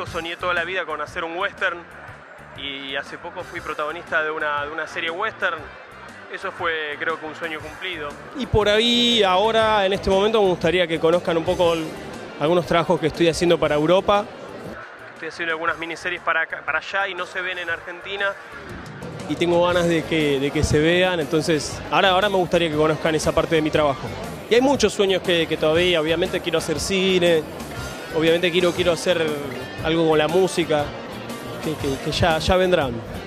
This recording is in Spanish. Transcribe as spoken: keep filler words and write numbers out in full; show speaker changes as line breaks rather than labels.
chico soñé toda la vida con hacer un western y hace poco fui protagonista de una, de una serie western. Eso fue, creo que, un sueño cumplido.
Y por ahí, ahora, en este momento, me gustaría que conozcan un poco el, algunos trabajos que estoy haciendo para Europa.
Estoy haciendo algunas miniseries para, acá, para allá y no se ven en Argentina.
Y tengo ganas de que, de que se vean, entonces ahora, ahora me gustaría que conozcan esa parte de mi trabajo. Y hay muchos sueños que, que todavía, obviamente quiero hacer cine, obviamente quiero, quiero hacer algo con la música, que, que, que ya, ya vendrán.